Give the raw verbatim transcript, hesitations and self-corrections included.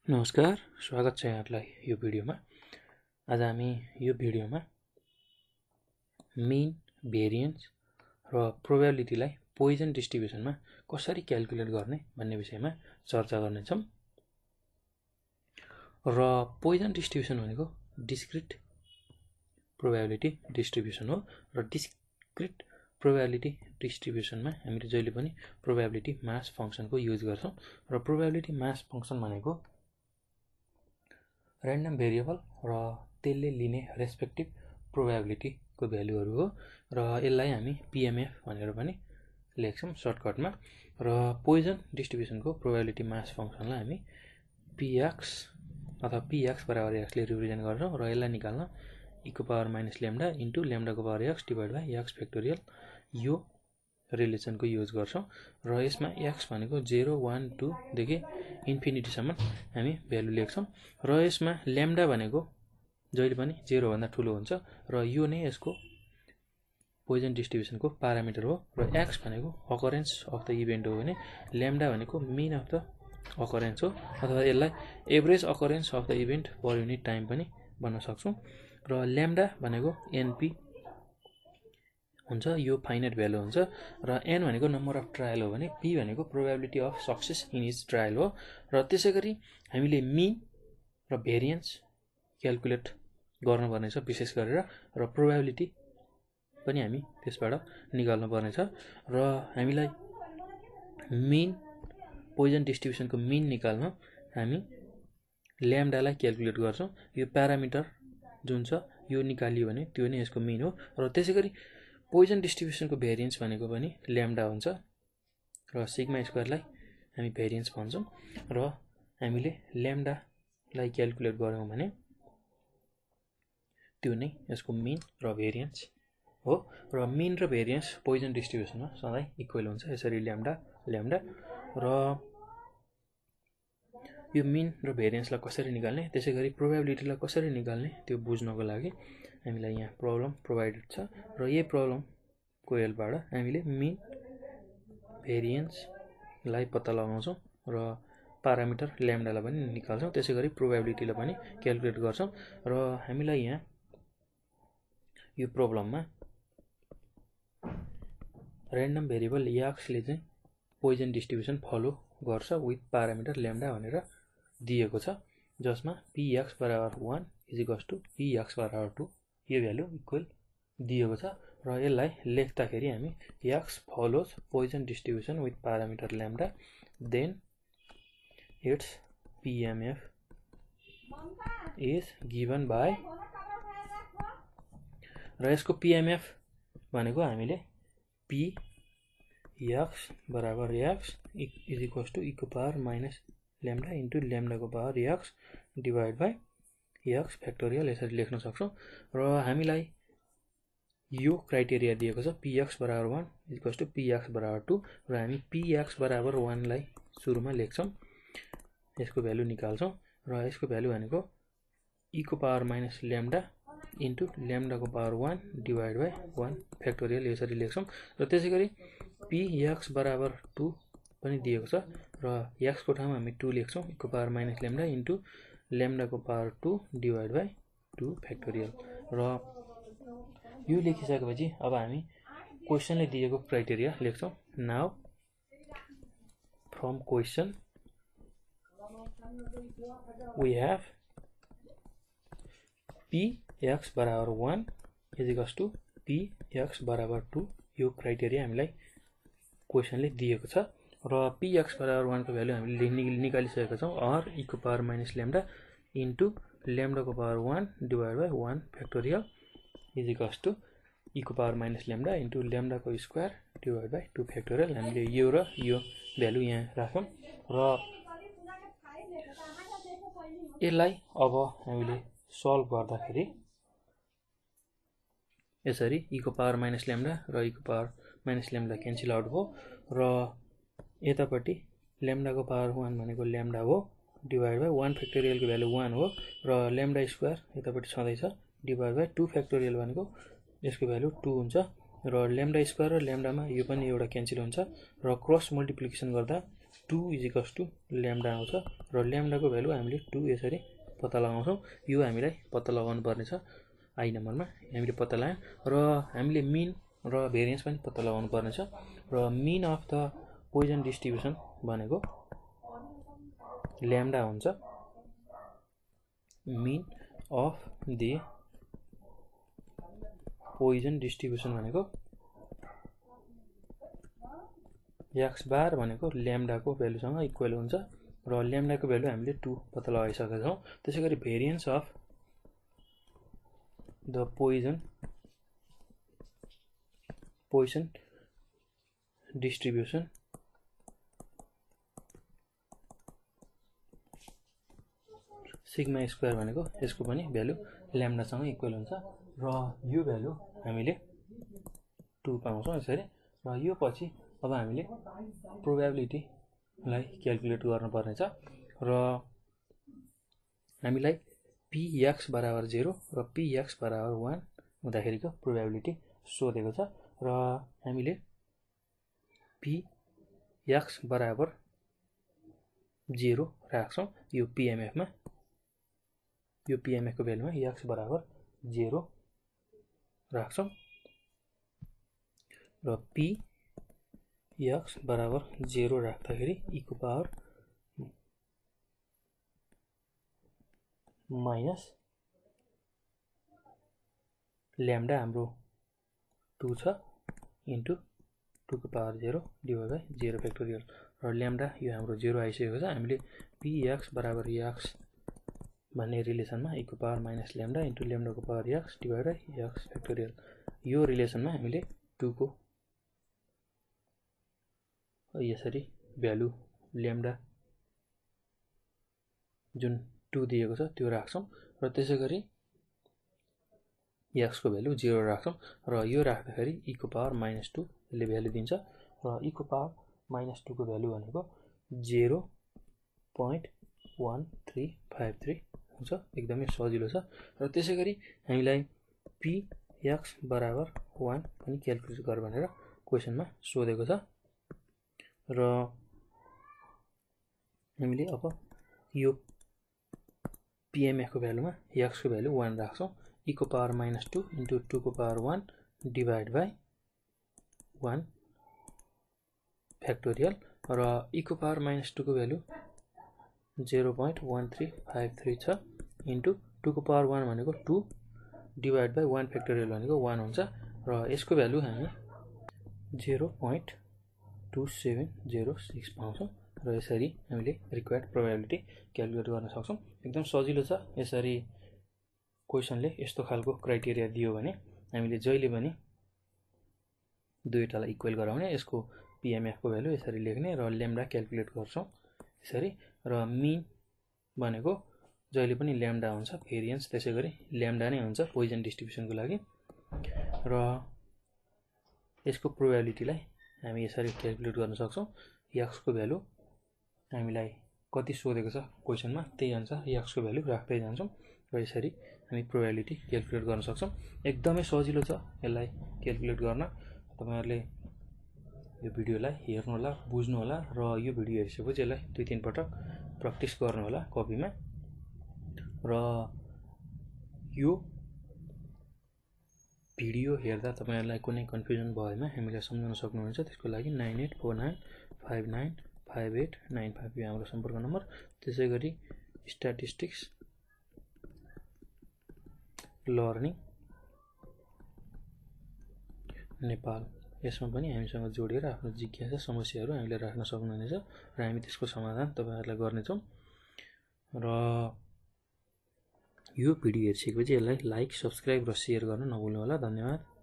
नमस्कार, स्वागत छ यहाँलाई यो भिडियोमा। आज हामी यो भिडियोमा मिन, भेरिएन्स र प्रोबेबिलिटीलाई पोइजन डिस्ट्रिब्युसनमा कसरी क्याल्कुलेट गर्ने भन्ने विषयमा चर्चा गर्नेछौँ। र पोइजन डिस्ट्रिब्युसन भनेको डिस्क्रिट प्रोबेबिलिटी डिस्ट्रिब्युसन हो र डिस्क्रिट प्रोबेबिलिटी डिस्ट्रिब्युसनमा हामीले जहिले पनि प्रोबेबिलिटी मास फंक्सनको युज गर्छौँ र प्रोबेबिलिटी मास फंक्सन भनेको ऱ्यान्डम भेरिएबल र त्यसले लिने रेस्पेक्टिभ प्रोबेबिलिटीको भ्यालुहरू हो र यसलाई हामी पीएमएफ भनेर पनि लेख्छौँ सर्टकटमा। र पोइजन डिस्ट्रिब्युसनको प्रोबेबिलिटी मास फंक्सनलाई हामी पीएक्स अथवा पीएक्स बराबर एक्सले रिप्रेजेन्ट गर्छौँ र यसलाई निकाल्न e को पावर माइनस ल्याम्डा इन्टु ल्याम्डाको power x divide by x factorial यो रिलेसनको युज गर्छौँ र यसमा एक्स भनेको जेरो वान टूदेखि इन्फिनिटीसम्म हामी भ्यालु लेख्छौँ र यसमा ल्याम्डा भनेको जहिले पनि जेरोभन्दा ठुलो हुन्छ र यो नै यसको पोइजन डिस्ट्रिब्युसनको प्यारामिटर हो र एक्स भनेको अकरेन्स अफ द इभेन्ट हो भने ल्याम्डा भनेको मिन अफ द अकरेन्स हो अथवा यसलाई average occurrence of the event per unit time पनि भन्न सक्छौँ र ल्याम्डा भनेको एनपी हुन्छ, यो फाइनाइट भ्यालु हुन्छ र एन भनेको नम्बर अफ ट्रायल हो भने पी भनेको probability of success in each trial हो र त्यसै गरी हामीले मिन र भेरिएन्स क्याल्कुलेट गर्नुपर्नेछ विशेष गरेर र प्रोबेबिलिटी पनि हामी त्यसबाट निकाल्नु पर्नेछ र हामीलाई मिन पोइजन डिस्ट्रिब्युसनको मिन निकाल्न हामी ल्याम्डालाई क्याल्कुलेट गर्छौँ। यो प्यारामिटर जुन छ यो निकालियो भने त्यो नै यसको मिन हो र त्यसै गरी पोइजन डिस्ट्रिब्युसनको भेरिएन्स भनेको पनि ल्याम्डा हुन्छ र सिग्मा स्क्वायरलाई हामी भेरिएन्स भन्छौँ र हामीले ल्याम्डालाई क्याल्कुलेट गऱ्यौँ भने त्यो नै यसको मिन र भेरिएन्स हो र मिन र भेरिएन्स पोइजन डिस्ट्रिब्युसनमा सधैँ इक्वल हुन्छ, यसरी ल्याम्डा ल्याम्डा र यो मिन र भेरिएन्सलाई कसरी निकाल्ने त्यसै गरी प्रोबेबिलिटीलाई कसरी निकाल्ने त्यो बुझ्नको लागि हामीलाई यहाँ प्रब्लम प्रोभाइडेड छ र यही प्रब्लमको हेल्पबाट हामीले मिन भेरिएन्सलाई पत्ता लगाउँछौँ र प्यारामिटर ल्याम्डालाई पनि निकाल्छौँ, त्यसै गरी प्रोबेबिलिटीलाई पनि क्याल्कुलेट गर्छौँ र हामीलाई यहाँ यो प्रब्लममा ऱ्यान्डम भेरिएबल एक्सले चाहिँ पोइजन डिस्ट्रिब्युसन फलो गर्छ विथ प्यारामिटर ल्याम्डा भनेर दिएको छ, जसमा पीएक्स बराबर one is equals to p x बराबर टू यो भ्यालु इक्वल दिएको छ र यसलाई लेख्दाखेरि हामी x follows Poisson distribution with parameter lambda then it's PMF is given by र यसको पीएमएफ भनेको हामीले पी एक्स बराबर x is equals to e को पावर माइनस ल्याम्डा इन्टु ल्याम्डाको power x divide by x factorial यसरी लेख्न सक्छौँ र हामीलाई यो क्राइटेरिया दिएको छ पीएक्स बराबर वान इक्वल्स टू पीएक्स बराबर टू र हामी पीएक्स बराबर वानलाई सुरुमा लेख्छौँ, यसको भ्यालु निकाल्छौँ र यसको भ्यालु भनेको ई को पावर माइनस ल्याम्डा इन्टु ल्याम्डाको power one divide by one factorial यसरी लेख्छौँ र त्यसै गरी पीएक्स बराबर टू पनि दिएको छ र एक्सको ठाउँमा हामी टू लेख्छौँ, ई को पावर माइनस ल्याम्डा इन्टु ल्याम्डाको power two divide by two factorial र यो लेखिसकेपछि अब हामी क्वेसनले दिएको क्राइटेरिया लेख्छौँ। Now from question we have p x बराबर one is equals to p x बराबर टू यो क्राइटेरिया हामीलाई क्वेसनले दिएको छ र पी एक्स बराबर वानको भ्यालु हामीले निकालिसकेका छौँ अर ई को पावर माइनस ल्याम्डा इन्टु ल्याम्डाको power one divide by one factorial is equals to e को पावर माइनस ल्याम्डा इन्टु ल्याम्डाको square divide by two factorial हामीले यो र यो भ्यालु यहाँ राख्यौँ र यसलाई अब हामीले सल्भ गर्दाखेरि यसरी ई को पावर माइनस ल्याम्डा र ई को power minus lambda cancel out भयो र यतापट्टि ल्याम्डाको पावर वान भनेको ल्याम्डा हो डिभाइड बाई वान फ्याक्टोरियलको भ्यालु वान हो र ल्याम्डा स्क्वायर यतापट्टि छँदैछ डिभाइड बाई टू फ्याक्टोरियल भनेको यसको भ्यालु टू हुन्छ र ल्याम्डा स्क्वायर र ल्याम्डामा यो पनि एउटा क्यान्सल हुन्छ र क्रस मल्टिप्लिकेसन गर्दा two is equals to lambda आउँछ र ल्याम्डाको भ्यालु हामीले टू यसरी पत्ता लगाउँछौँ। यो हामीलाई पत्ता लगाउनु पर्ने छ आई नम्बरमा हामीले पत्ता लगायौँ र हामीले मिन र भेरिएन्स पनि पत्ता लगाउनु पर्ने छ र mean of the Poisson distribution भनेको ल्याम्डा हुन्छ। Mean of the Poisson distribution भनेको एक्स बार भनेको ल्याम्डाको भ्यालुसँग इक्वल हुन्छ र ल्याम्डाको भ्यालु हामीले टू पत्ता लगाइसकेका छौँ। त्यसै गरी variance of the Poisson Poisson distribution sigma square भनेको यसको पनि भ्यालु ल्याम्डासँग इक्वल हुन्छ र यो भ्यालु हामीले टू पाउँछौँ यसरी र यो पछि अब हामीले प्रोबेबिलिटीलाई क्याल्कुलेट गर्नुपर्ने छ र हामीलाई पी एक्स बराबर जेरो र पी एक्स बराबर वान हुँदाखेरिको प्रोबेबिलिटी सोधेको छ र हामीले पी एक्स बराबर जेरो राख्छौँ यो पिएमएफमा यो पिएमएफको भ्यालुमा एक्स बराबर जेरो राख्छौँ र पी एक्स बराबर जेरो राख्दाखेरि ई को पावर माइनस ल्याम्डा हाम्रो टू छ इन्टु टू को power zero divide by zero factorial र ल्याम्डा यो हाम्रो जेरो आइसकेको छ। हामीले पी एक्स बराबर एक्स भन्ने रिलेसनमा ई को पावर माइनस ल्याम्डा इन्टु ल्याम्डाको power x divide by x factorial यो रिलेसनमा हामीले टू को यसरी भ्यालु ल्याम्डा जुन टू दिएको छ त्यो राख्छौँ र त्यसै गरी एक्सको भ्यालु जेरो राख्छौँ र यो राख्दाखेरि ई को पावर माइनस टू यसले भ्यालु दिन्छ र ई को पावर माइनस टू को भ्यालु भनेको zero point one three five three हुन्छ। एकदमै सजिलो छ र त्यसै गरी हामीलाई पी एक्स बराबर वान पनि क्याल्कुलेट गर भनेर क्वेसनमा सोधेको छ र हामीले अब यो पिएमएफको भ्यालुमा एक्सको भ्यालु वान राख्छौँ ई को power minus two into two को power one divide by one factorial र ई को पावर माइनस टू को value zero point one three five three छ इन्टु टू को पावर वान भनेको two divide by one factorial भनेको one हुन्छ र यसको भ्यालु हामी zero point two seven zero six पाउँछौँ र यसरी हामीले रिक्वायर्ड प्रोबेबिलिटी क्याल्कुलेट गर्न सक्छौँ। एकदम सजिलो छ। यसरी क्वेसनले यस्तो खालको क्राइटेरिया दियो भने हामीले जहिले पनि दुईटालाई इक्वल गराउने यसको पिएमएफको भ्यालु यसरी लेख्ने र ल्याम्डा क्याल्कुलेट गर्छौँ यसरी र मिन भनेको जहिले पनि ल्याम्डा हुन्छ भेरिएन्स त्यसै गरी ल्याम्डा नै हुन्छ पोइजन डिस्ट्रिब्युसनको लागि र यसको प्रोबेबिलिटीलाई हामी यसरी क्याल्कुलेट गर्न सक्छौँ। एक्सको भ्यालु हामीलाई कति सोधेको छ क्वेसनमा त्यही अनुसार एक्सको भ्यालु राख्दै जान्छौँ र यसरी हामी प्रोबेबिलिटी क्याल्कुलेट गर्न सक्छौँ। एकदमै सजिलो छ यसलाई क्याल्कुलेट गर्न। तपाईहरुले यो भिडियोलाई हेर्नु होला बुझ्नु होला र यो भिडियो हेरिसकेपछि यसलाई दुई तीन पटक प्र्याक्टिस गर्नु होला कपीमा र यो भिडियो हेर्दा तपाईहरुलाई कुनै कन्फ्युजन भएमा हामीलाई सम्झाउन सक्नुहुन्छ। त्यसको लागि nine eight four nine five nine five eight nine five यो हाम्रो सम्पर्क नम्बर। त्यसै गरी स्ट्याटिस्टिक्स लर्निङ नेपाल यसमा पनि हामीसँग जोडेर आफ्नो जिज्ञासा समस्याहरू हामीले राख्न सक्नुहुनेछ र हामी त्यसको समाधान तपाईहरुलाई गर्नेछौँ। र यो भिडियो हेरिसकेपछि यसलाई लाइक सब्स्क्राइब र शेयर गर्न नभुल्नु होला। धन्यवाद।